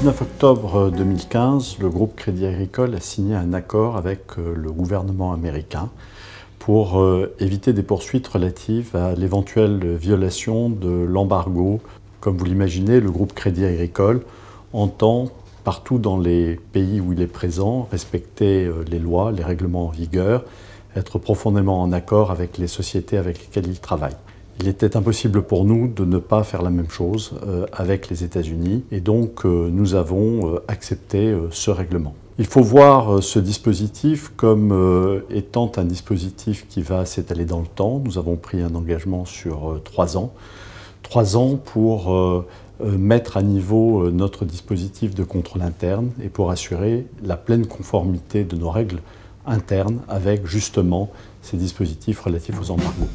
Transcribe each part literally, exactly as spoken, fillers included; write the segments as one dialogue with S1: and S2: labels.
S1: dix-neuf octobre deux mille quinze, le groupe Crédit Agricole a signé un accord avec le gouvernement américain pour éviter des poursuites relatives à l'éventuelle violation de l'embargo. Comme vous l'imaginez, le groupe Crédit Agricole entend, partout dans les pays où il est présent, respecter les lois, les règlements en vigueur, être profondément en accord avec les sociétés avec lesquelles il travaille. Il était impossible pour nous de ne pas faire la même chose avec les États-Unis et donc nous avons accepté ce règlement. Il faut voir ce dispositif comme étant un dispositif qui va s'étaler dans le temps. Nous avons pris un engagement sur trois ans. Trois ans pour mettre à niveau notre dispositif de contrôle interne et pour assurer la pleine conformité de nos règles internes avec justement ces dispositifs relatifs aux embargos.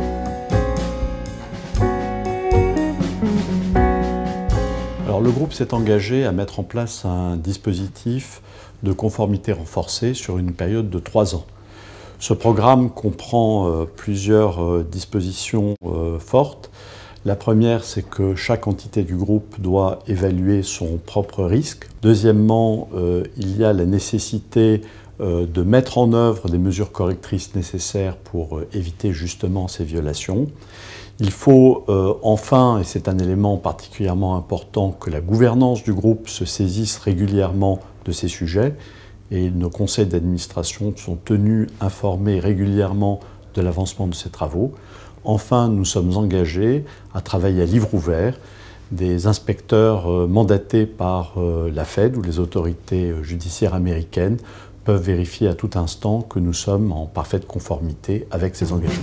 S1: Alors, le groupe s'est engagé à mettre en place un dispositif de conformité renforcée sur une période de trois ans. Ce programme comprend euh, plusieurs euh, dispositions euh, fortes. La première, c'est que chaque entité du groupe doit évaluer son propre risque. Deuxièmement, euh, il y a la nécessité euh, de mettre en œuvre des mesures correctrices nécessaires pour euh, éviter justement ces violations. Il faut euh, enfin, et c'est un élément particulièrement important, que la gouvernance du groupe se saisisse régulièrement de ces sujets et nos conseils d'administration sont tenus informés régulièrement de l'avancement de ces travaux. Enfin, nous sommes engagés à travailler à livre ouvert. Des inspecteurs euh, mandatés par euh, la Fed ou les autorités judiciaires américaines peuvent vérifier à tout instant que nous sommes en parfaite conformité avec ces engagements.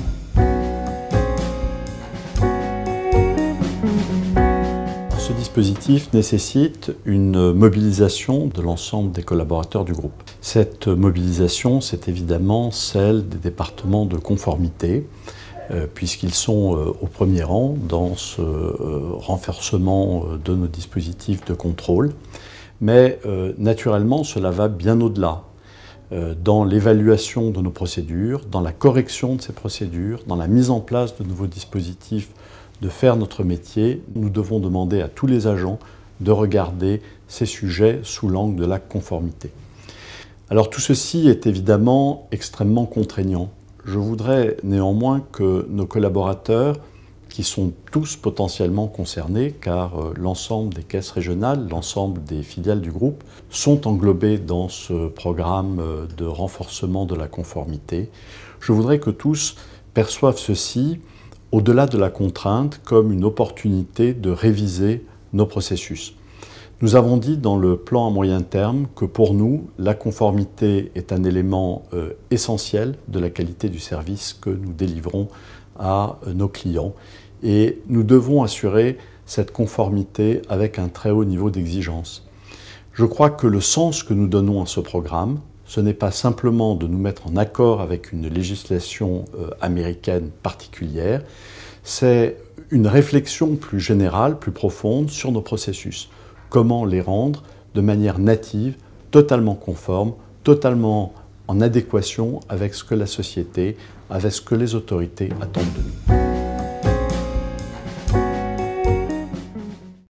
S1: Ce dispositif nécessite une mobilisation de l'ensemble des collaborateurs du groupe. Cette mobilisation, c'est évidemment celle des départements de conformité, euh, puisqu'ils sont euh, au premier rang dans ce euh, renforcement de nos dispositifs de contrôle. Mais euh, naturellement, cela va bien au-delà. Euh, dans l'évaluation de nos procédures, dans la correction de ces procédures, dans la mise en place de nouveaux dispositifs de faire notre métier, nous devons demander à tous les agents de regarder ces sujets sous l'angle de la conformité. Alors tout ceci est évidemment extrêmement contraignant. Je voudrais néanmoins que nos collaborateurs, qui sont tous potentiellement concernés, car euh, l'ensemble des caisses régionales, l'ensemble des filiales du groupe, sont englobés dans ce programme de renforcement de la conformité. Je voudrais que tous perçoivent ceci au-delà de la contrainte, comme une opportunité de réviser nos processus. Nous avons dit dans le plan à moyen terme que pour nous, la conformité est un élément euh, essentiel de la qualité du service que nous délivrons à euh, nos clients. Et nous devons assurer cette conformité avec un très haut niveau d'exigence. Je crois que le sens que nous donnons à ce programme, ce n'est pas simplement de nous mettre en accord avec une législation euh, américaine particulière, c'est une réflexion plus générale, plus profonde sur nos processus. Comment les rendre de manière native, totalement conforme, totalement en adéquation avec ce que la société, avec ce que les autorités attendent de nous.